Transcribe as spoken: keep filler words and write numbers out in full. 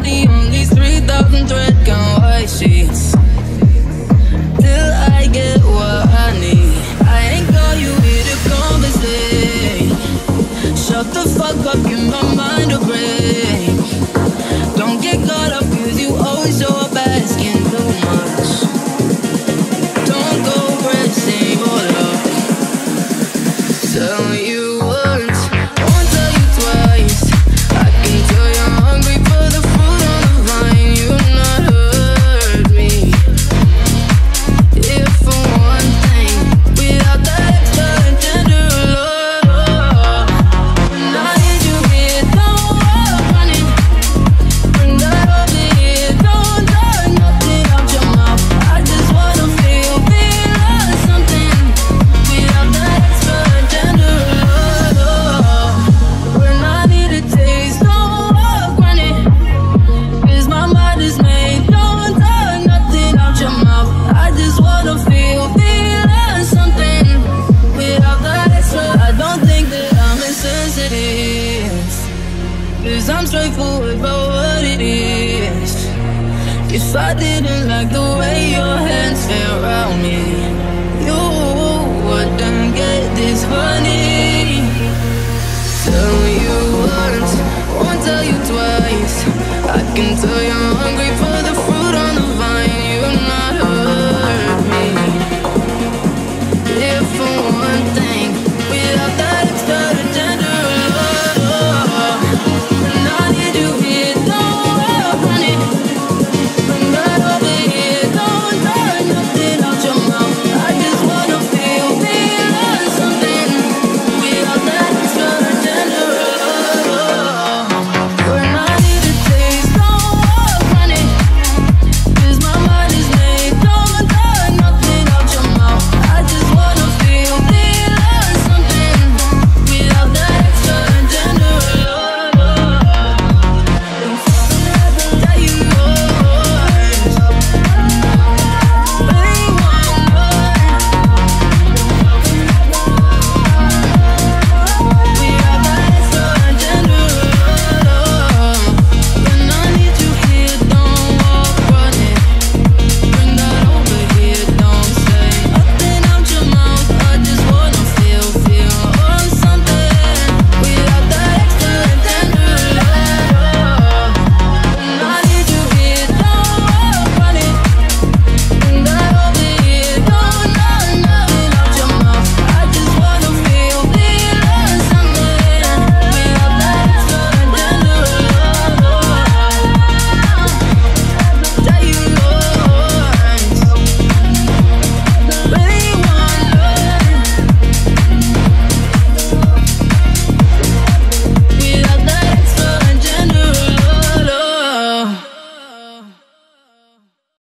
body on these three thousand thread count white sheets till I get what I need. I ain't got you here to conversate. Shut the fuck up, give my mind a break. Don't get caught up cause you always show up asking too much. Don't go pressing your luck. Tell you once, won't tell you twice. I can tell you're hungry for the fruit on the vine. You've not heard me. If for one thing, without that extra and tender love, when I need you here, don't walk running. Bring that over here, don't talk nothing out your mouth. I just wanna feel, feel something without that extra and tender love. When I need a taste, don't walk running, cause my mind is made. Don't talk nothing out your mouth. I just wanna feel, feel something without that extra. I don't think that I'm insensitive, cause I'm straightforward about what it is. If I didn't like the way your hands felt around me, you wouldn't get this honey. Tell you once, won't tell you twice. I can tell you're hungry